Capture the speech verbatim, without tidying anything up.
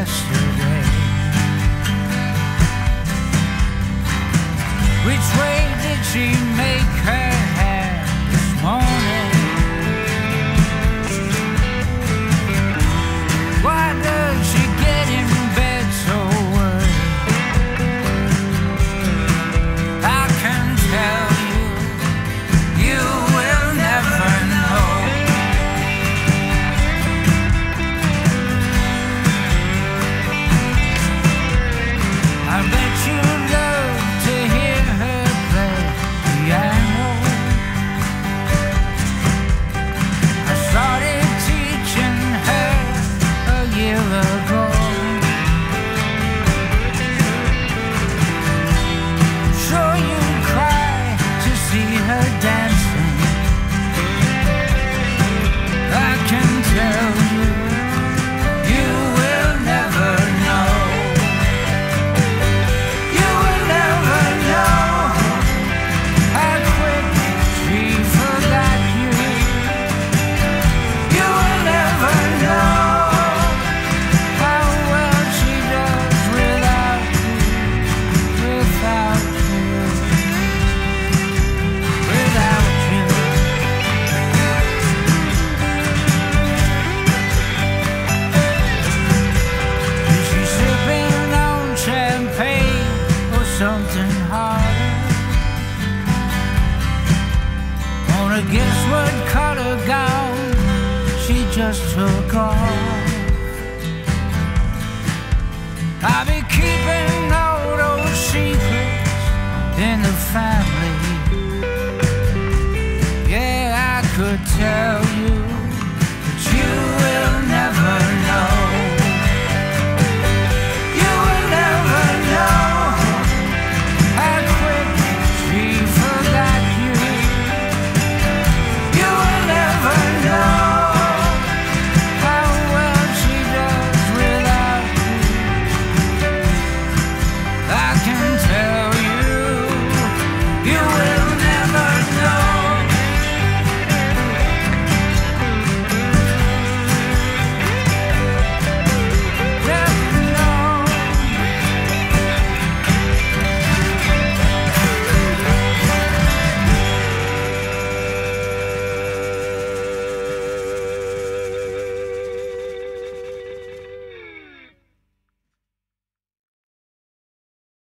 yesterday. Which way did she make her hair this morning? Why does she get in bed so early? I can tell you, you will never know. I bet you love to hear her play piano. I started teaching her a year ago. Sure you cry to see her dancing. I can tell you, you will never know. You will never know how quick she forgot you. You will never know how well she does without you, without you, without you. Is she sipping on champagne or something harder? Wanna guess what color gown she just took off? I